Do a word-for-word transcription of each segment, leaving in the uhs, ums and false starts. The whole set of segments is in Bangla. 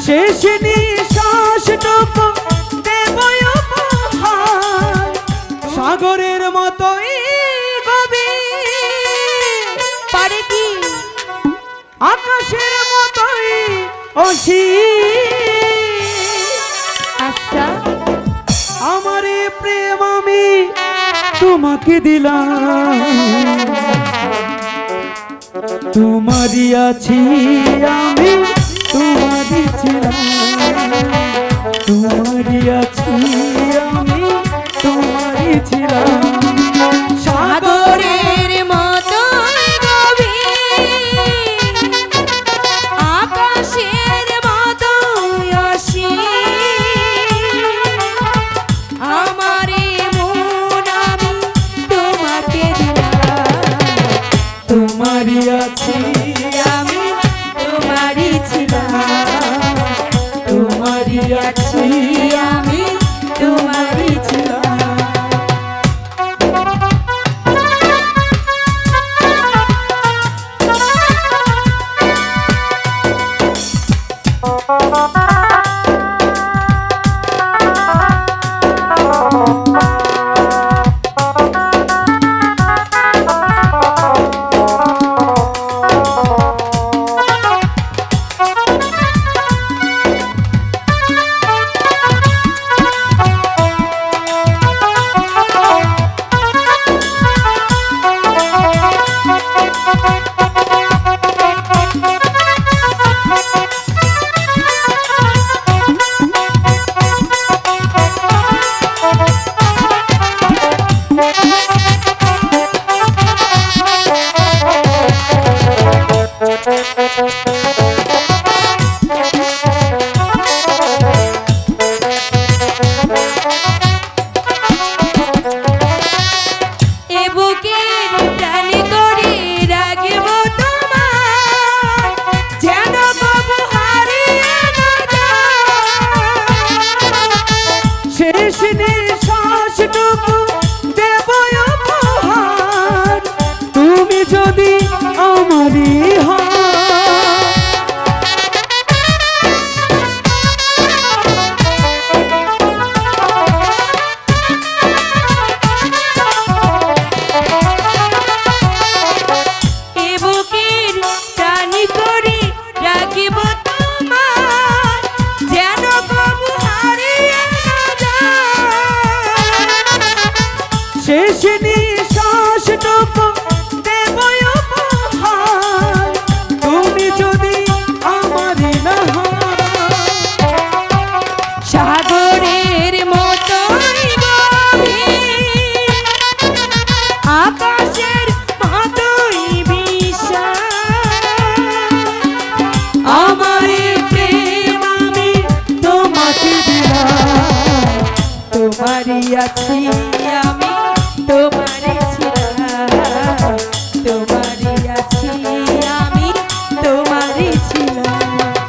শেষ নিঃশ্বাসটুকু দেব উপহার সাগরের মতোই গভীর পারে কি আকাশের মতোই অসীম। আচ্ছা আমার এই প্রেম আমি তোমাকে দিলাম, তোমারই আছি আমি তোমারই ছিলাম, তোমারই আছি আমি তোমারই ছিলাম। সাগরের মতো গভীর আকাশের মতো অসীম আমার মন আমি তোমাকে দিলাম, তোমারই আছি আমি তোমারই ছিলাম, তোমারই আছি আমি তোমারই ছিলাম। তোমারই আছি আমি তোমারই ছিলাম, তোমারই আছি আমি তোমারই ছিলাম।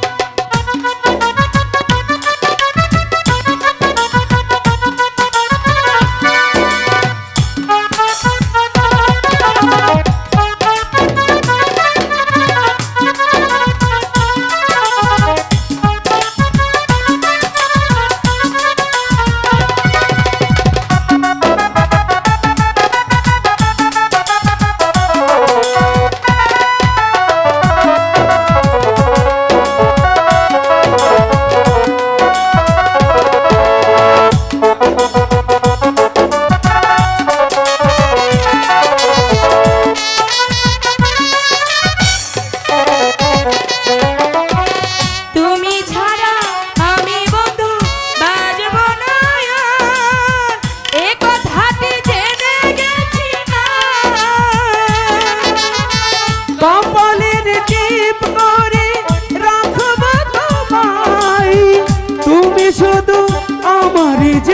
শুধু আমারই যে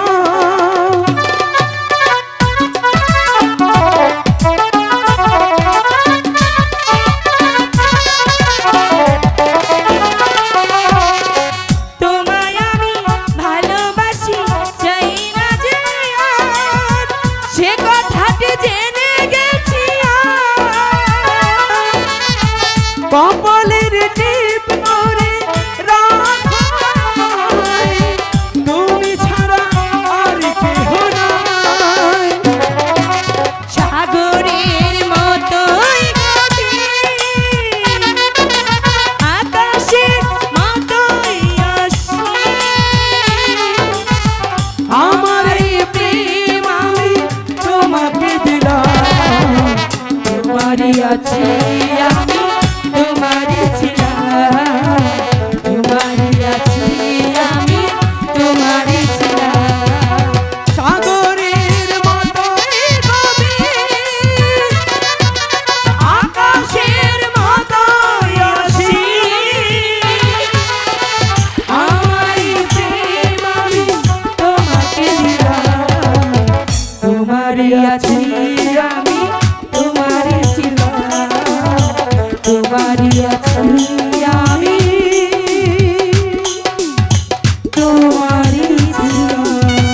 তোমায় আমি ভালোবাসি, চাই না যে সে কথাটি জেনে গেছি কপালের টিপ করে রাখ আমি তোমারই ছিলাম।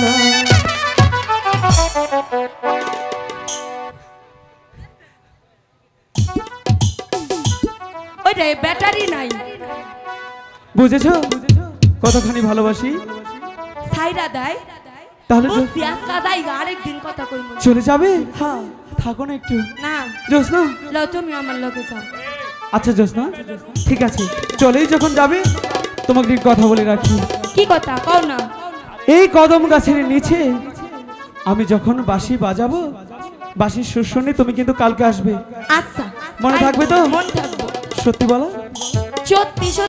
ওইটা ব্যাটারি নাই। বুঝেছো কতখানি ভালোবাসি? সাইরা দেয় তাহলে ও জ- সিয়াস কাদাই আরেকদিন কথা কইব। চলে যাবে? হ্যাঁ থাকো না একটু না জোসনা। লও তুমি আমার লগে যাও। আচ্ছা জোসনা ঠিক আছে, চলেই যখন যাবে তোমাকে একটু কথা বলে রাখি। কি কথা কও না। এই কদম গাছের নিচে আমি যখন বাঁশি বাজাবো, বাঁশির সুর শুনে তুমি কিন্তু কালকে আসবে। আচ্ছা মনে থাকবে তো? মনে থাকবো। সত্যি বলো। সত্যি